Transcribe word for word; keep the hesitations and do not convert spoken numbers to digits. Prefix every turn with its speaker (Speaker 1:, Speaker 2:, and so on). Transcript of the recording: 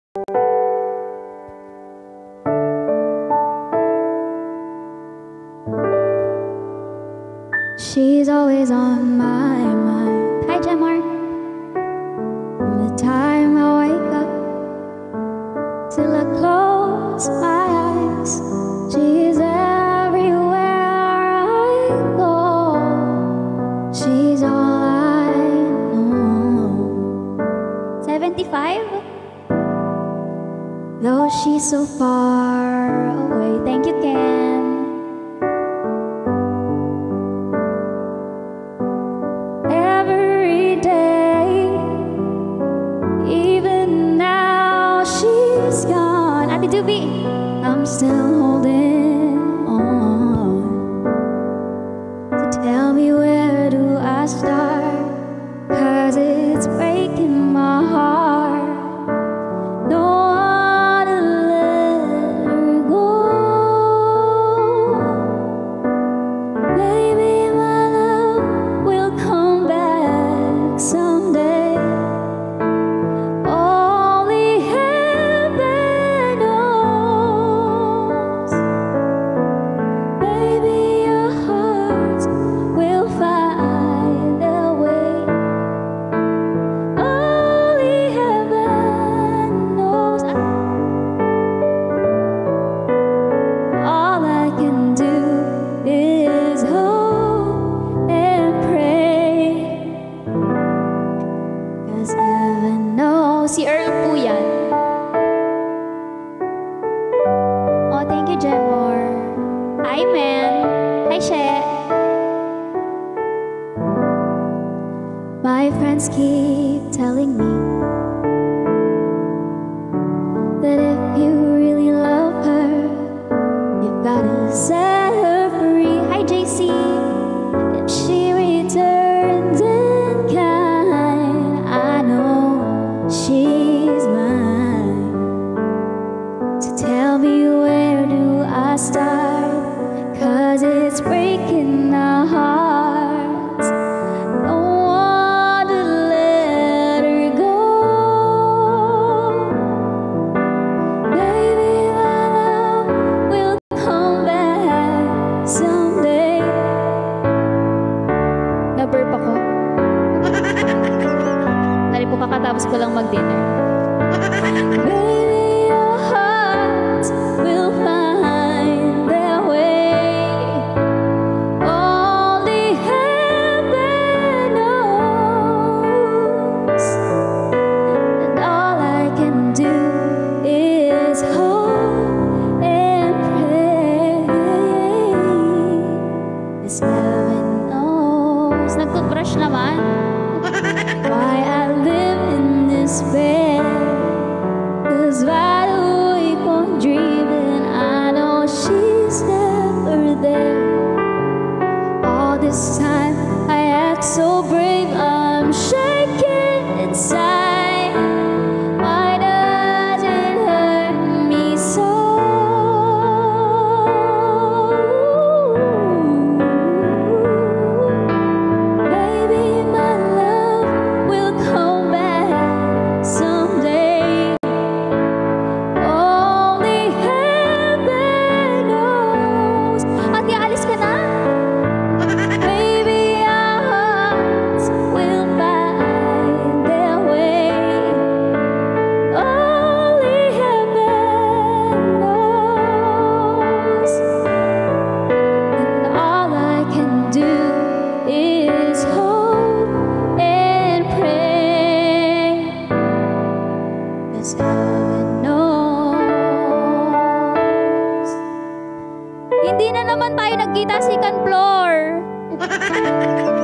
Speaker 1: She's always on my mind. Hi, Jamar. From the time I wake up till I close my eyes, she's everywhere I go. She's all I know. seventy-five? Though she's so far away. Thank you, Ken. I'm still holding on. So tell me, where do I start? 'Cause it's breaking my heart. Don't wanna let her go. Maybe my love will come back someday. Si Earl po yan. Oh, thank you, Jemor. Hi, man. Hi, She. My friends keep telling me that if you really love her, you've gotta set her free. Hi, J C. If she returns in kind, I know she's mine. So tell me, where do I start? 'Cause it's breaking our hearts. Don't wanna let her go. Maybe my love will come back someday. Na-burp ako. Nari po, kakatapos ko lang mag-dinner. Baby, your heart will find their way. Only heaven knows. And all I can do is hope and pray. 'Cause heaven knows. Nag-toothbrush naman. Why I live in despair. 'Cause wide awake on dreaming, I know she's never there. All this time I act so brave, I'm shaking inside. Why does it hurt me so? Maybe my love will come back someday. Only heaven knows. Ate, alis ka na? Maybe our hearts will find their way. Only heaven knows. And all I can do is hope and pray. 'Cause heaven knows. Hindi na naman tayo nagkita second floor.